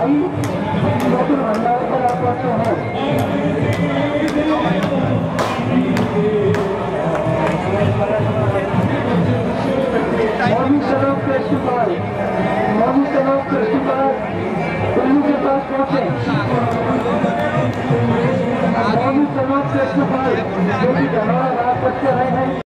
भाई नौकर भंडार पर आप पहुंचे हैं। मौलवी सनम कृष्णपाल दिल्ली के पास पहुंचे। मौलवी सनम कृष्णपाल जो कि धनौरा राजपथ से रहे हैं।